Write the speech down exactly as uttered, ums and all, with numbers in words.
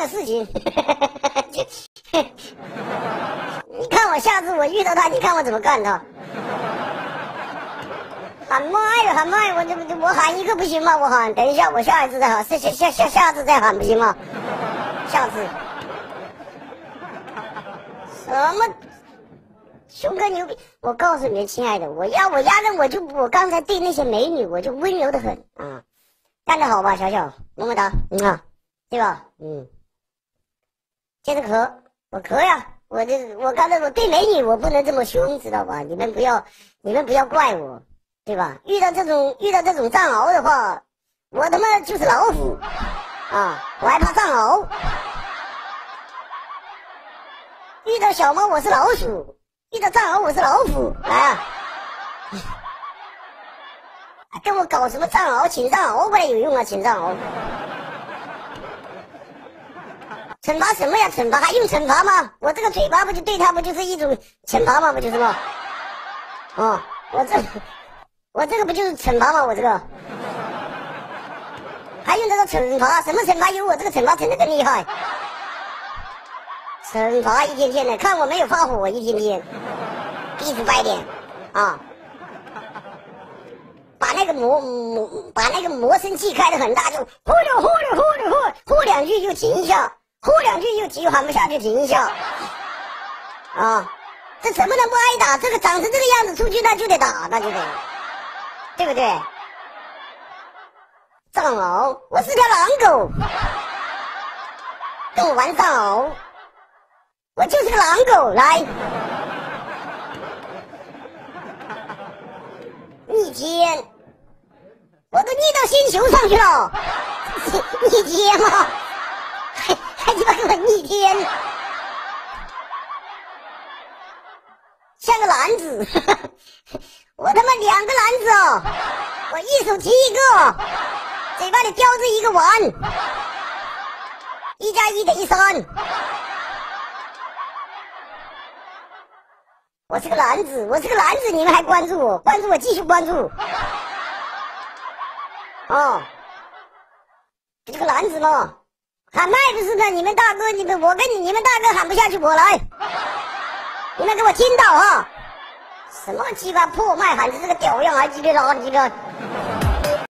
的事情。你看我下次我遇到他，你看我怎么干他？喊麦了，喊麦，我这不我喊一个不行吗？我喊，等一下，我下一次再喊，下下下下下次再喊不行吗？下次。什么？熊哥牛逼！我告诉你，亲爱的，我压我压根我就我刚才对那些美女我就温柔的很啊，干得好吧，小小，么么哒，嗯啊，对吧？嗯，接着咳，我咳呀，我这我刚才我对美女我不能这么凶，知道吧？你们不要你们不要怪我，对吧？遇到这种遇到这种藏獒的话，我他妈就是老虎啊，我还怕藏獒。遇到小猫我是老鼠，遇到藏獒我是老虎，来啊！跟我搞什么藏獒？请藏獒过来有用啊！请藏獒，惩罚什么呀？惩罚还用惩罚吗？我这个嘴巴不就对他不就是一种惩罚吗？不就是吗？哦，我这我这个不就是惩罚吗？我这个还用这个惩罚？什么惩罚？有我这个惩罚惩得更厉害。惩罚一天天的，看我没有发火，一天天一直白脸啊！把那个磨磨把那个磨声器开得很大，就呼噜呼噜呼噜呼呼两句就停一下，呼两句又急喊不下去停一下啊！这怎么能不挨打？这个长成这个样子出去那就得打，那就得，对不对？藏獒，我是条狼狗，跟我玩藏獒。我就是个狼狗，来，逆天，我都逆到星球上去了，逆天吗？还还鸡巴给我逆天，像个篮子，我他妈两个篮子哦，我一手提一个，嘴巴里叼着一个碗，一加一等于三。我是个篮子，我是个篮子，你们还关注我？关注我，继续关注。哦，不是个篮子吗？喊麦不是的，你们大哥，你们我跟你，你们大哥喊不下去，我来。你们给我听到啊！什么鸡巴破麦，喊成这个屌样，还鸡巴老鸡巴。